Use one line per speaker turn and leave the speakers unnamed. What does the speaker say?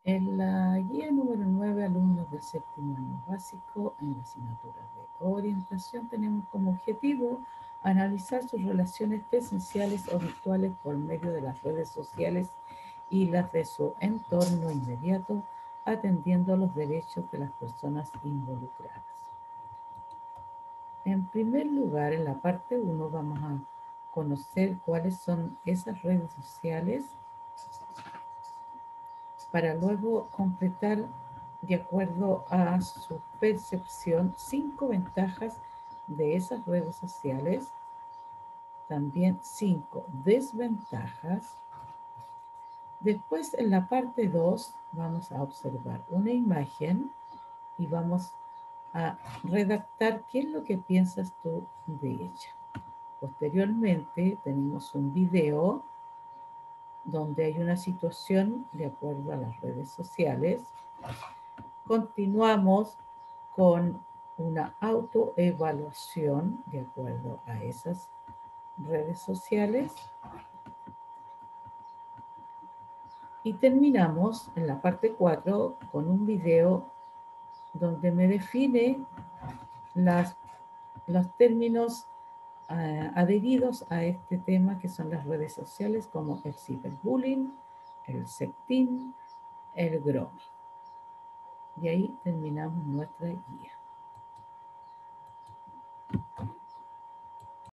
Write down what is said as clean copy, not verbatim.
En la guía número 9, alumnos del séptimo año básico, en la asignatura de orientación, tenemos como objetivo analizar sus relaciones presenciales o virtuales por medio de las redes sociales y las de su entorno inmediato, atendiendo a los derechos de las personas involucradas. En primer lugar, en la parte 1 vamos a conocer cuáles son esas redes sociales para luego completar, de acuerdo a su percepción, 5 ventajas de esas redes sociales, también 5 desventajas. Después, en la parte 2 vamos a observar una imagen y vamos a redactar qué es lo que piensas tú de ella. Posteriormente tenemos un video donde hay una situación de acuerdo a las redes sociales. Continuamos con una autoevaluación de acuerdo a esas redes sociales. Y terminamos en la parte 4 con un video donde me define los términos adheridos a este tema, que son las redes sociales, como el ciberbullying, el sexting, el grooming. Y ahí terminamos nuestra guía.